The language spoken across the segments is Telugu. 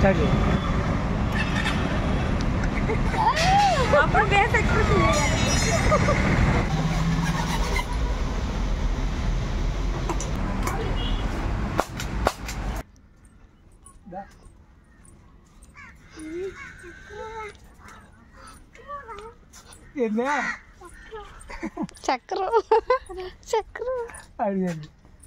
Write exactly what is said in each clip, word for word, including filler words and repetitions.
స్టార్ట్ చేయి. అప్పుడు బేస్ ఎక్స్ప్రెషన్ ఏందా చక్రం చక్రం అడిగండి.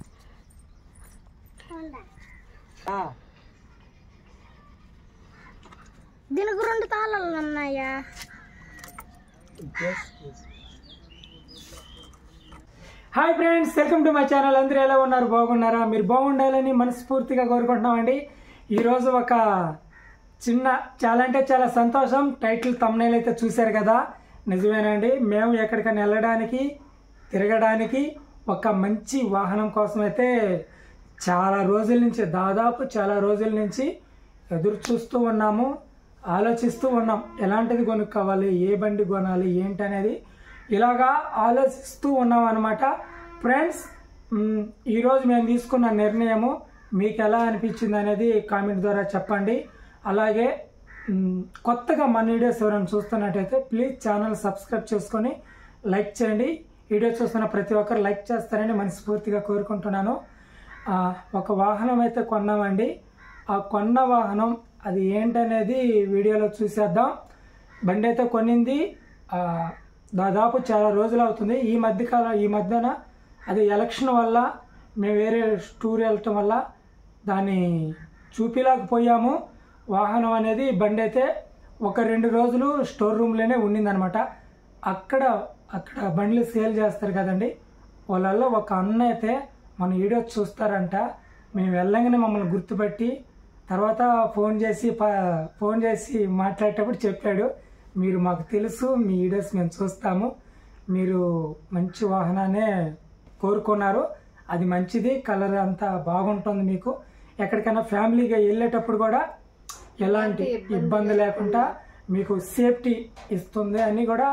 దీనికి రెండు తాళాలు ఉన్నాయా? Hi friends, welcome to my channel. అందరూ ఎలా ఉన్నారు? బాగున్నారా? మీరు బాగుండాలని మనస్ఫూర్తిగా కోరుకుంటున్నామండి. ఈరోజు ఒక చిన్న చాలా అంటే చాలా సంతోషం. టైటిల్ థంబ్నెయిల్ అయితే చూశారు కదా, నిజమేనండి. మేము ఎక్కడికైనా వెళ్ళడానికి తిరగడానికి ఒక మంచి వాహనం కోసం అయితే చాలా రోజుల నుంచి దాదాపు చాలా రోజుల నుంచి ఎదురు చూస్తూ ఉన్నాము, ఆలోచిస్తూ ఉన్నాం. ఎలాంటిది కొనుక్కోవాలి, ఏ బండి కొనాలి ఏంటి అనేది ఇలాగా ఆలోచిస్తూ ఉన్నాం అనమాట. ఫ్రెండ్స్, ఈరోజు మేము తీసుకున్న నిర్ణయము మీకు ఎలా అనిపించింది అనేది కామెంట్ ద్వారా చెప్పండి. అలాగే కొత్తగా మన వీడియోస్ ఎవరైనా చూస్తున్నట్టయితే ప్లీజ్ ఛానల్ సబ్స్క్రైబ్ చేసుకొని లైక్ చేయండి. వీడియో చూస్తున్న ప్రతి ఒక్కరు లైక్ చేస్తారని మనస్ఫూర్తిగా కోరుకుంటున్నాను. ఒక వాహనం అయితే కొన్నామండి. ఆ కొన్న వాహనం అది ఏంటనేది వీడియోలో చూసేద్దాం. బండి అయితే కొనింది దాదాపు చాలా రోజులు అవుతుంది. ఈ మధ్యకాలం ఈ మధ్యన అది ఎలక్షన్ వల్ల మేము వేరే టూర్ వెళ్ళటం వల్ల దాన్ని చూపిలేకపోయాము. వాహనం అనేది బండి అయితే ఒక రెండు రోజులు స్టోర్ రూమ్లోనే ఉండిందనమాట. అక్కడ అక్కడ బండ్లు సేల్ చేస్తారు కదండి, వాళ్ళల్లో ఒక అన్న అయితే మన వీడియో చూస్తారంట. మేము వెళ్ళగానే మమ్మల్ని గుర్తుపట్టి తర్వాత ఫోన్ చేసి ఫోన్ చేసి మాట్లాడేటప్పుడు చెప్పాడు, మీరు మాకు తెలుసు, మీ వీడియోస్ మేము చూస్తాము, మీరు మంచి వాహనాన్నే కోరుకున్నారు, అది మంచిది, కలర్ అంతా బాగుంటుంది, మీకు ఎక్కడికైనా ఫ్యామిలీగా వెళ్ళేటప్పుడు కూడా ఎలాంటి ఇబ్బంది లేకుండా మీకు సేఫ్టీ ఇస్తుంది అని కూడా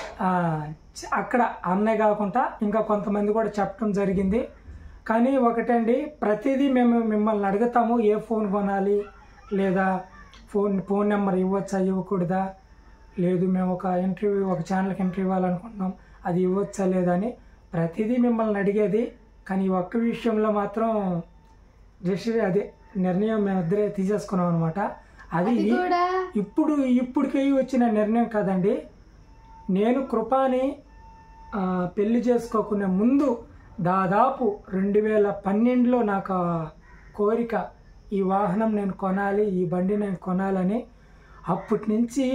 అక్కడ అన్నే కాకుండా ఇంకా కొంతమంది కూడా చెప్పడం జరిగింది. కానీ ఒకటండి, ప్రతిదీ మేము మిమ్మల్ని అడుగుతాము, ఏ ఫోన్ కొనాలి, లేదా ఫోన్ ఫోన్ నెంబర్ ఇవ్వచ్చా ఇవ్వకూడదా, లేదు మేము ఒక ఇంటర్వ్యూ ఒక ఛానల్కి ఇంటర్వ్యూ ఇవ్వాలనుకుంటున్నాం, అది ఇవ్వచ్చా లేదా అని ప్రతిదీ మిమ్మల్ని అడిగేది. కానీ ఒక్క విషయంలో మాత్రం జస్ట్ అదే నిర్ణయం మేమిద్దరే తీసేసుకున్నాం అనమాట. అది ఇప్పుడు ఇప్పటికే వచ్చిన నిర్ణయం కాదండి. నేను కృపాని పెళ్లి చేసుకోకునే ముందు దాదాపు రెండు వేల పన్నెండులో నాకు కోరిక, ఈ వాహనం నేను కొనాలి, ఈ బండి నేను కొనాలని. అప్పటి నుంచి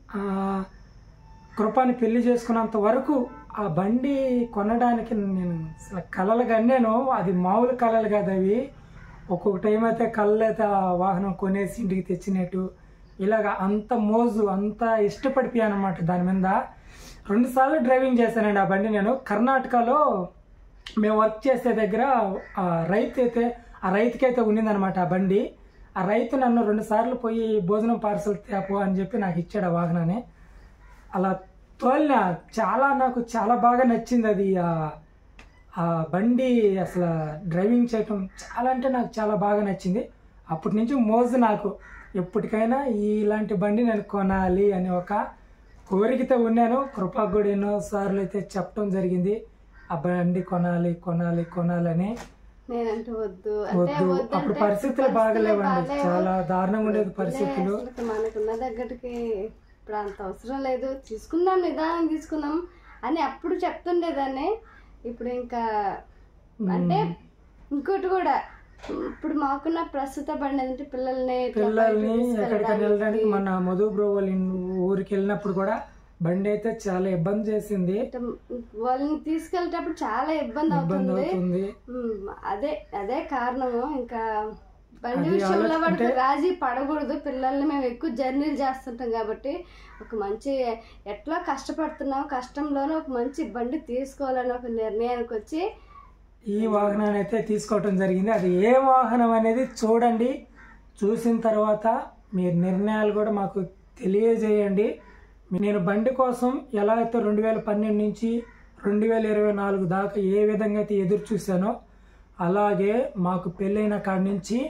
కృపాని పెళ్లి చేసుకున్నంత వరకు ఆ బండి కొనడానికి నేను అసలు కలలు కన్నాను. అది మామూలు కలలు కాదు అవి. ఒక్కొక్క టైం అయితే కళ్ళు అయితే ఆ వాహనం కొనేసి ఇంటికి తెచ్చినట్టు ఇలాగ అంత మోజు అంత ఇష్టపడిపోయాను అనమాట దాని మీద. రెండుసార్లు డ్రైవింగ్ చేశానండి ఆ బండి. నేను కర్ణాటకలో మేము వర్క్ చేసే దగ్గర ఆ రైతు అయితే ఆ రైతుకైతే ఉన్నిందనమాట ఆ బండి. ఆ రైతు నన్ను రెండు సార్లు పోయి భోజనం పార్సల్ తేపో అని చెప్పి నాకు ఇచ్చాడు ఆ వాహనాన్ని. అలా తోలిన చాలా నాకు చాలా బాగా నచ్చింది అది. ఆ బండి అసలు డ్రైవింగ్ చేయటం చాలా అంటే నాకు చాలా బాగా నచ్చింది. అప్పటి నుంచి మోజు నాకు, ఎప్పటికైనా ఇలాంటి బండి నేను కొనాలి అని ఒక కోరికతో ఉన్నాను. కృపకు కూడా ఎన్నో సార్లు అయితే చెప్పడం జరిగింది, ఆ బండి కొనాలి కొనాలి కొనాలని. నేనంటే వద్దు వద్దు అప్పుడు పరిస్థితులు బాగలేవండి, చాలా దారుణంగా ఉండేది పరిస్థితులు. మనకున్న దగ్గరికి ఇప్పుడు అంత అవసరం లేదు, తీసుకుందాం నిదానం తీసుకుందాం అని అప్పుడు చెప్తుండేదాన్ని. ఇప్పుడు ఇంకా అంటే ఇంకోటి కూడా, ఇప్పుడు మాకున్న ప్రస్తుత బండి అంటే పిల్లల్ని పిల్లల్ని ఎక్కడికైనా వెళ్ళడానికి మన మధు బ్రో వాళ్ళ ఊరికి వెళ్ళినప్పుడు కూడా బండి అయితే చాలా ఇబ్బంది చేసింది. వాళ్ళని తీసుకెళ్ళేటప్పుడు చాలా ఇబ్బంది అవుతుంది. అదే అదే కారణము. ఇంకా బండి విషయంలో వాడికి రాజీ పడకూడదు. పిల్లల్ని మేము ఎక్కువ జర్నీలు చేస్తుంటాం కాబట్టి ఒక మంచి ఎట్లా కష్టపడుతున్నాం, కష్టంలోనే ఒక మంచి బండి తీసుకోవాలని ఒక నిర్ణయానికి వచ్చి ఈ వాహనాన్ని అయితే తీసుకోవటం జరిగింది. అది ఏ వాహనం అనేది చూడండి, చూసిన తర్వాత మీ నిర్ణయాలు కూడా మాకు తెలియజేయండి. నేను బండి కోసం ఎలా అయితే రెండు వేల పన్నెండు నుంచి రెండు వేల ఇరవై నాలుగు దాకా ఏ విధంగా అయితే ఎదురు చూశానో, అలాగే మాకు పెళ్ళైన కాడి నుంచి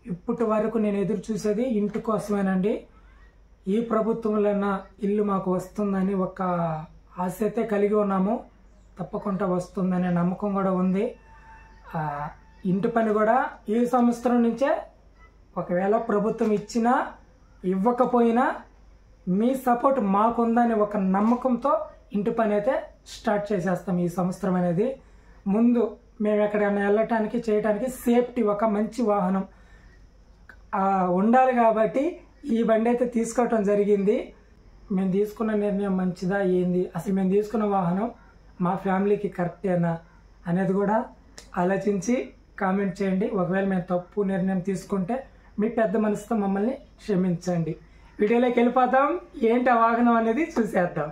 ఇప్పటి వరకు నేను ఎదురు చూసేది ఇంటి కోసమేనండి. ఈ ప్రభుత్వంలోన ఇల్లు మాకు వస్తుందని ఒక ఆశ అయితే కలిగి ఉన్నాము. తప్పకుండా వస్తుందనే నమ్మకం కూడా ఉంది. ఇంటి పని కూడా ఈ సంవత్సరం నుంచే, ఒకవేళ ప్రభుత్వం ఇచ్చినా ఇవ్వకపోయినా మీ సపోర్ట్ మాకుందని ఒక నమ్మకంతో ఇంటి పని అయితే స్టార్ట్ చేసేస్తాం ఈ సంవత్సరం అనేది. ముందు మేము ఎక్కడైనా వెళ్ళటానికి చేయటానికి సేఫ్టీ ఒక మంచి వాహనం ఉండాలి కాబట్టి ఈ బండి అయితే తీసుకోవటం జరిగింది. మేము తీసుకున్న నిర్ణయం మంచిదా ఏంది, అసలు మేము తీసుకున్న వాహనం మా ఫ్యామిలీకి కరెక్టేనా అనేది కూడా ఆలోచించి కామెంట్ చేయండి. ఒకవేళ మేము తప్పు నిర్ణయం తీసుకుంటే మీ పెద్ద మనసుతో మమ్మల్ని క్షమించండి. వీడియోలోకి వెళ్ళిపోతాం. ఏంటి ఆ వాహనం అనేది చూసేద్దాం.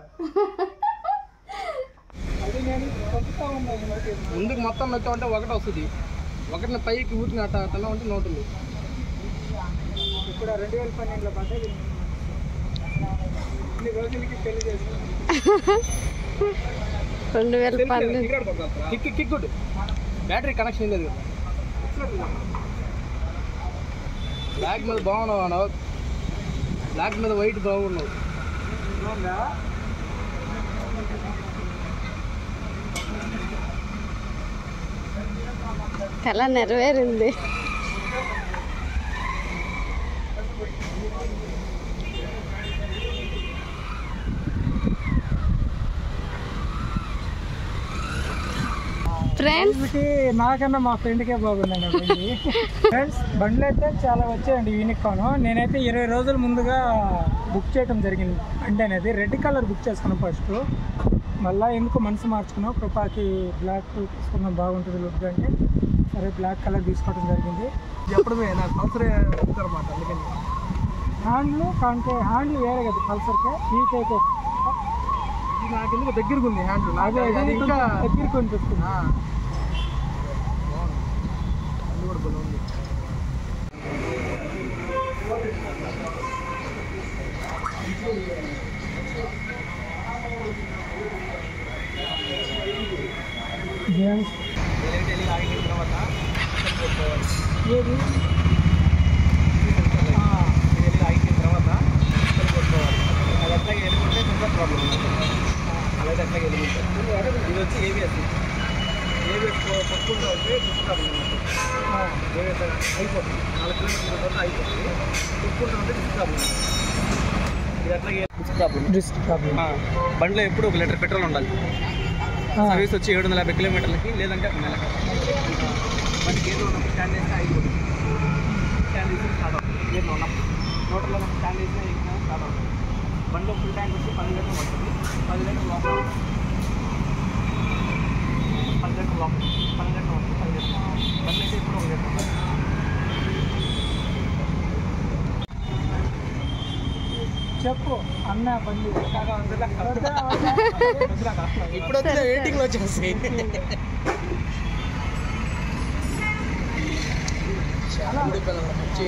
ముందుకు మొత్తం నొత్తం అంటే ఒకటి వస్తుంది, ఒకటిని పైకి ఊటిని అట్ట అట్లా ఉంటే నోటుంది. ఇప్పుడు రెండు వేల పన్నెండులో పడ్డది. ఇన్ని రోజులకి పెళ్లి చేసుకున్నాం. రెండు వేల పన్నెండు కిక్ కిక్ బ్యాటరీ కనెక్షన్ లేదు. బ్లాక్ మీద బాగున్నావు అన్నావు, బ్లాక్ మీద వైట్ బాగున్నావు. కళ నెరవేరింది. ఫ్రెండ్స్ నాకన్నా మా ఫ్రెండ్కే బాగుందండి బండి. ఫ్రెండ్స్ బండ్లు అయితే చాలా వచ్చాయండి యూనికాన్. నేనైతే ఇరవై రోజుల ముందుగా బుక్ చేయడం జరిగింది. బండి అనేది రెడ్ కలర్ బుక్ చేసుకున్నాం ఫస్ట్. మళ్ళీ ఎందుకు మనసు మార్చుకున్నాం, కృపాకి బ్లాక్ తీసుకున్నాం బాగుంటుంది లుక్ అంటే సరే బ్లాక్ కలర్ తీసుకోవడం జరిగింది. ఎప్పుడు నాకు పల్సర్ అనమాట. అందుకని హ్యాండ్లు అంటే హ్యాండ్లు వేరే కదా పల్సర్కే, ఈ టైప్ నాకు ఎందుకు దగ్గరకు ఉంది హ్యాండ్. అదే ఇంకా దగ్గరకు అనిపిస్తుంది. కూడా బాగుంది. ఏది ఆగిన తర్వాత కొట్టుకోవాలి. అది అట్లాగే వెళ్ళుకుంటే కొంచెం ప్రాబ్లం ఉంటుంది. అలాగే అట్లాగే వెళ్ళుకుంటారు. ఇది వచ్చి ఏబిఎస్. ఏబిఎస్ కొట్టుకుంటూ ఉంటే డిస్క్ ప్రాబ్లం ఉంటుంది. ఏబిఎస్ అయిపోతుంది, నాలుగు కిలోమీటర్ల తర్వాత అయిపోతుంది. కొట్టుకుంటూ ఉంటే డిస్క్ ప్రాబ్లం. ఇది అట్లాగే డిస్క్ ప్రాబ్లం. Disc problem. బండిలో ఎప్పుడు ఒక లీటర్ పెట్రోల్ ఉండాలి. సర్వీస్ వచ్చి ఏడు వందల యాభై కిలోమీటర్లకి, లేదంటే నెలకు మనకి గేర్లో ఉన్నప్పుడు స్టాండ్ చేస్తే అయిపోతుంది. స్టాండ్ చేసి స్టార్ట్ అవుతుంది. గేర్లో ఉన్నప్పుడు మోటర్లో ఉన్నప్పుడు స్టాండ్ చేసినా ఎక్కినా స్టార్ట్ అవుతుంది. బండిలో ఫుల్ ట్యాంక్ వచ్చి పది లీటర్లు పడుతుంది. పది లీటర్లు లోపల పది లీటర్లు లోపల పది లీటర్లు వస్తుంది. పది లీటర్లు బండి అయితే ఎప్పుడు ఒక లీటర్ ఉంటుంది. చెప్పు అన్న బండి ఇప్పుడు వచ్చిన వెయిటింగ్లో వచ్చేసి చాలా వచ్చి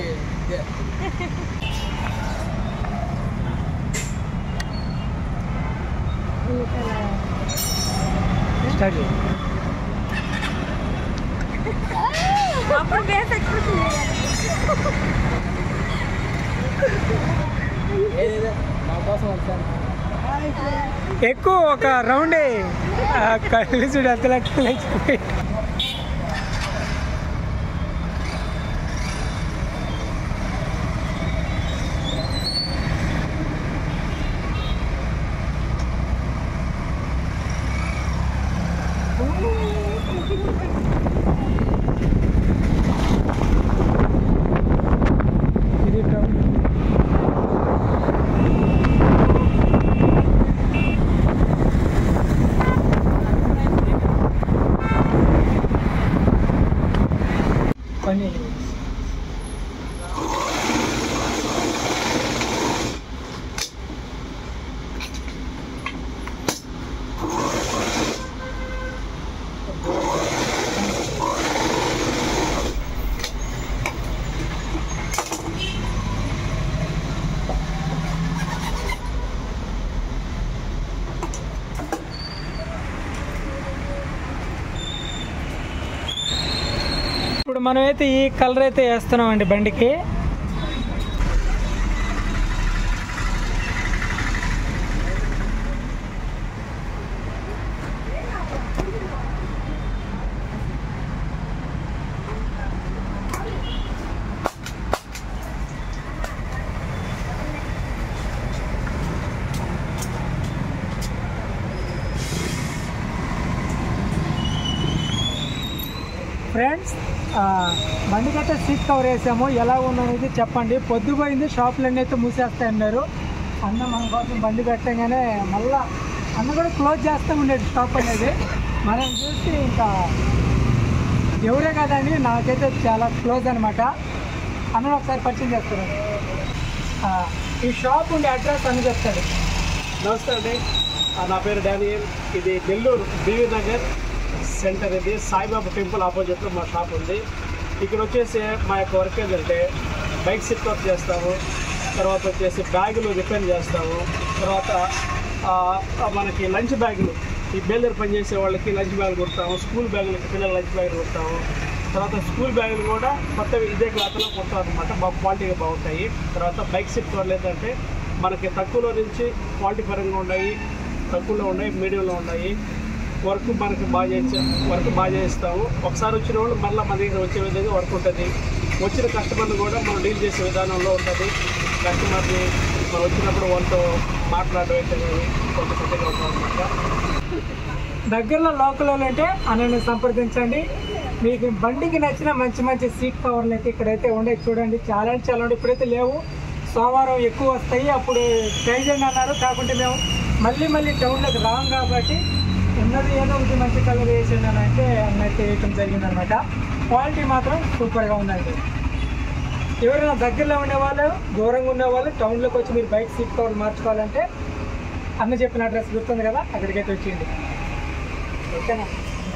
స్టార్ట్ అప్పుడు బేస్ ఎక్స్ప్రెషన్ మా కోసం వచ్చాను. ఎక్కువ ఒక రౌండే కళ్ళు చూడు అసలు ఇది రౌండ్. పని ఇప్పుడు మనమైతే ఈ కలర్ అయితే వేస్తున్నామండి బండికి. ఫ్రెండ్స్ బండికి అయితే సీట్ కవర్ వేసాము. ఎలా ఉందనేది చెప్పండి. పొద్దుపోయింది, షాపులన్నీ అయితే మూసేస్తాయన్నారు. అన్న మన కోసం బండి పెట్టగానే మళ్ళా అన్న కూడా క్లోజ్ చేస్తూ ఉండేది షాప్ అనేది. మనం చూసి ఇంకా ఎవరే కదండి, నాకైతే చాలా క్లోజ్ అనమాట. అన్న ఒకసారి పరిచయం చేస్తారు. ఈ షాప్ ఉండే అడ్రస్ అని చెప్తాడు. నమస్తే అండి, నా పేరు డానియల్. ఇది నెల్లూరు బీవీ నగర్ సెంటర్. ఇది సాయిబాబా టెంపుల్ ఆపోజిట్లో మా షాప్ ఉంది. ఇక్కడ వచ్చేసి మా యొక్క వర్క్ ఏంటంటే బైక్ సీట్ వర్క్ చేస్తాము, తర్వాత వచ్చేసి బ్యాగులు రిపేర్ చేస్తాము, తర్వాత మనకి లంచ్ బ్యాగులు, ఈ బేలర్ పనిచేసే వాళ్ళకి లంచ్ బ్యాగులు కుడతాము, స్కూల్ బ్యాగులకి పిల్లల లంచ్ బ్యాగులు కుడతాము. తర్వాత స్కూల్ బ్యాగులు కూడా కొత్తవి ఇదే క్లాత్లో కుడతాం అనమాట, బాగా క్వాలిటీగా బాగుంటాయి. తర్వాత బైక్ సీట్ కవర్లు ఏంటంటే మనకి తక్కువలో నుంచి క్వాలిటీ పరంగా ఉన్నాయి, తక్కువలో ఉన్నాయి, మీడియంలో ఉన్నాయి. వర్క్ మనకి బాగా చేసే వర్క్ బాగా చేస్తాము. ఒకసారి వచ్చిన వాళ్ళు మళ్ళీ మన దగ్గర వచ్చే విధంగా వర్క్ ఉంటుంది. వచ్చిన కస్టమర్లు కూడా మనం డీల్ చేసే విధానంలో ఉంటుంది. కస్టమర్ని మనం వచ్చినప్పుడు వాళ్ళతో మాట్లాడడం అయితే కొంత పెద్దగా ఉంటాం అనమాట. దగ్గరలో లోకల్ అంటే అనని సంప్రదించండి. మీకు బండికి నచ్చిన మంచి మంచి సీట్ కవర్లు అయితే ఇక్కడైతే ఉండే చూడండి. చాలా అంటే చాలా ఉండే. ఇప్పుడైతే లేవు, సోమవారం ఎక్కువ వస్తాయి. అప్పుడు ట్రై చేయండి అన్నారు, కాకుంటే మేము మళ్ళీ మళ్ళీ టౌన్లోకి రాం కాబట్టి ఉన్నది ఏదో ఒకటి మంచి కలర్ వేసిండి అని అంటే అన్నైతే వేయటం జరిగిందనమాట. క్వాలిటీ మాత్రం సూపర్గా ఉందండి. ఎవరైనా దగ్గరలో ఉండేవాళ్ళు, దూరంగా ఉండేవాళ్ళు టౌన్లోకి వచ్చి మీరు బైక్ సీట్ కవర్లు మార్చుకోవాలంటే అన్న చెప్పిన అడ్రస్ గుర్తుంది కదా, అక్కడికైతే వచ్చేయండి. ఓకేనా?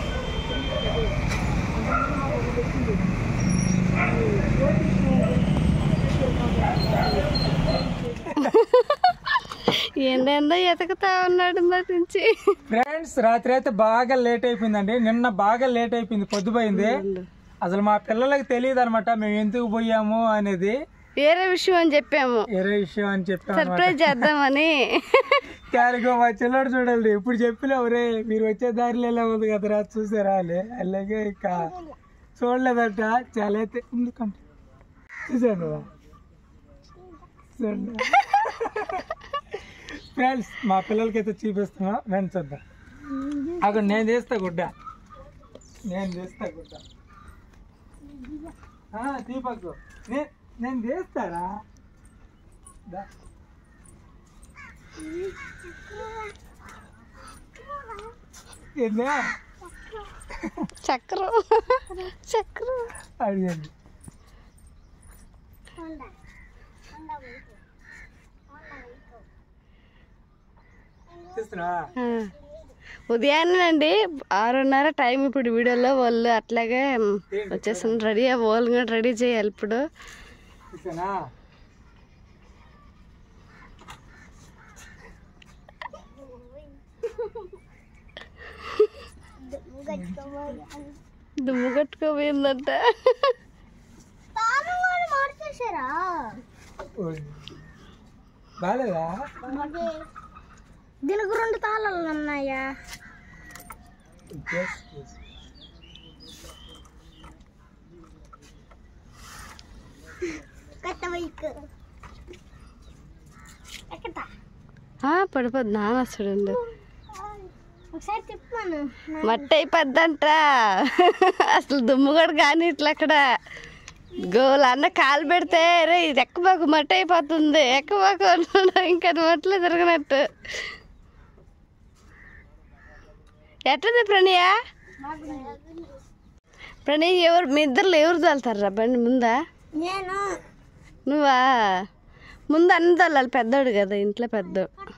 ఏంటందో ఎతకుతా ఉన్నాడు నుంచి. ఫ్రెండ్స్ రాత్రి అయితే బాగా లేట్ అయిపోయిందండి. నిన్న బాగా లేట్ అయిపోయింది, పొద్దుపోయింది. అసలు మా పిల్లలకి తెలియదు అనమాట మేము ఎందుకు పోయాము అనేది. వేరే విషయం అని చెప్పాము, వేరే విషయం అని చెప్పాము, సర్ప్రైజ్ చేద్దామని. క్యారిగో మా చిల్లడు చూడండి, ఇప్పుడు చెప్పినా ఒరే మీరు వచ్చే దారిలో ఎలా ఉంది కదరా చూసారా అని. అలాగే ఇంకా చూడలేదట. చాలా అయితే ఎందుకంటే చూసాను చూడండి. ఫ్రెండ్స్ మా పిల్లలకైతే చూపిస్తున్నా, నేను చూద్దాం. అక్కడ నేను చేస్తా గుడ్డ, నేను చేస్తా గుడ్డ దీపకు నే నేను చేస్తారా. చక్రం చక్రం అడిగండి. ఉదయాన్నే ఆరున్నర టైం. ఇప్పుడు వీడియోలో వాళ్ళు అట్లాగే వచ్చేసాను, రెడీ వాళ్ళు కూడా రెడీ చేయాలి ఇప్పుడు. దుమ్ము కట్టుకోపోయిందంట. బాలేదా? దీనికి రెండు తాళాలు ఉన్నాయా? పడిపోద్ది నాన్న చూడండి. మట్టి అయిపోద్దంట. అసలు దుమ్ము కూడా కానీ ఇట్లా అక్కడ గోలు అన్న కాలు పెడితే రే ఇది ఎక్కబాకు మట్టి అయిపోతుంది, ఎక్కబాకు అంటున్నా. ఇంకా మట్లో తిరగనట్టు. ఎట్లుంది ప్రణయ? ప్రణయ్ ఎవరు మీ ఇద్దరు ఎవరు తోలుతారా బండి? ముందా నువ్వా? ముందు అన్ని తోలాలి, పెద్దోడు కదా ఇంట్లో పెద్ద.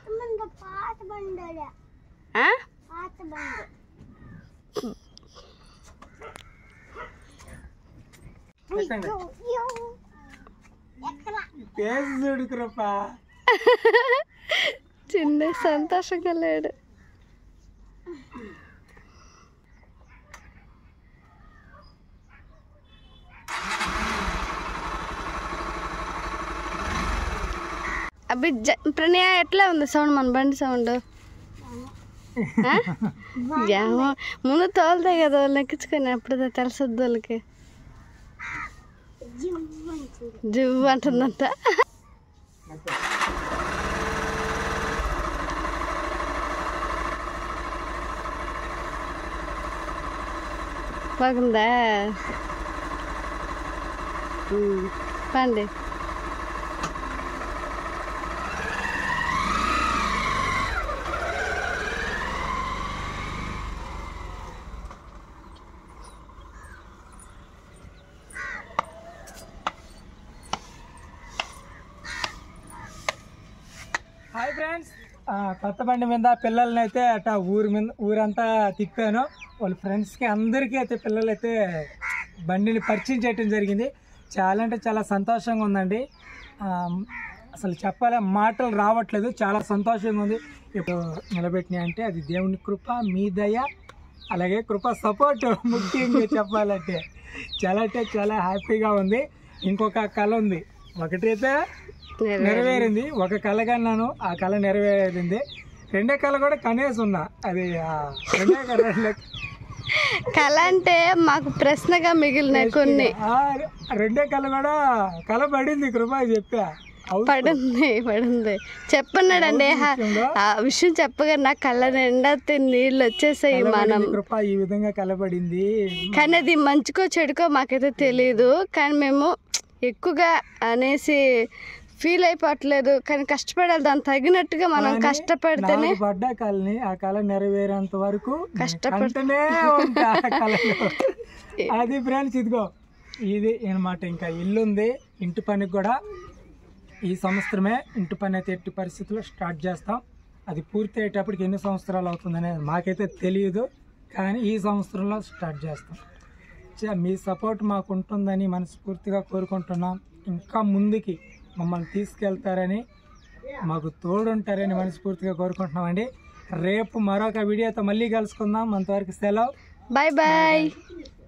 చిన్న సంతోషంగా లేడు. అవి ప్రణయ ఎట్లా ఉంది సౌండ్ మన బండి సౌండ్ ఏమో ముందు తోలుతాయి కదా వాళ్ళు ఎక్కించుకొని అప్పుడు తెలుసొద్దు వాళ్ళకి జివ్ అంటుందంట బాగుందా పండి హాయ్ ఫ్రెండ్స్, కొత్త బండి మీద పిల్లల్ని అయితే అట ఊరి మీద ఊరంతా తిప్పాను. వాళ్ళ ఫ్రెండ్స్కి అందరికీ అయితే పిల్లలు అయితే బండిని పరిచయం చేయడం జరిగింది. చాలా అంటే చాలా సంతోషంగా ఉందండి. అసలు చెప్పాలి మాటలు రావట్లేదు, చాలా సంతోషంగా ఉంది. ఇప్పుడు నిలబెట్టినాయి అంటే అది దేవుని కృప, మీ దయ, అలాగే కృప సపోర్ట్ ముఖ్యంగా చెప్పాలంటే చాలా అంటే చాలా హ్యాపీగా ఉంది. ఇంకొక కళ ఉంది, ఒకటి అయితే నెరవేరింది, ఒక కళ కన్నాను, ఆ కళ నెరవేరింది. రెండే కళ కూడా కనేసి ఉన్నా, అది రెండే కళ కళ అంటే మాకు ప్రశ్నగా మిగిలినాయి కొన్ని. రెండే కళ కూడా కళ పడింది, కృప చెప్పా పడింది పడింది చెప్పన్నాడండి. ఆ విషయం చెప్పగా నా కళ్ళ నిండా నీళ్ళు వచ్చేసాయి. మనం కృప ఈ విధంగా కలపడింది, కానీ అది మంచికో చెడుకో మాకైతే తెలియదు. కానీ మేము ఎక్కువగా అనేసి ఫీల్ అయిపోవట్లేదు, కానీ కష్టపడాలి, దానికి తగినట్టుగా మనం కష్టపడితేనే. పడ్డ కళని ఆ కళ నెరవేరేంత వరకు కష్టపడుతూనే ఉంటా కళలో. అది ఫ్రెండ్స్, ఇదిగో ఇది అనమాట. ఇంకా ఇల్లు ఉంది, ఇంటి పనికి కూడా ఈ సంవత్సరమే ఇంటి పని అయితే ఎట్టి పరిస్థితుల్లో స్టార్ట్ చేస్తాం. అది పూర్తి అయ్యేటప్పటికి ఎన్ని సంవత్సరాలు అవుతుందనేది మాకైతే తెలియదు, కానీ ఈ సంవత్సరంలో స్టార్ట్ చేస్తాం. మీ సపోర్ట్ మాకు ఉంటుందని మనస్ఫూర్తిగా కోరుకుంటున్నాం. ఇంకా ముందుకి మమ్మల్ని తీసుకెళ్తారని, మాకు తోడుంటారని మనస్ఫూర్తిగా కోరుకుంటున్నామండి. రేపు మరొక వీడియోతో మళ్ళీ కలుసుకుందాం. అంతవరకు సెలవు, బాయ్ బాయ్.